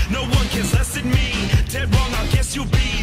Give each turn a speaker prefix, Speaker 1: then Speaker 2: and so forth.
Speaker 1: No one cares less than me. Dead wrong, I guess you'll be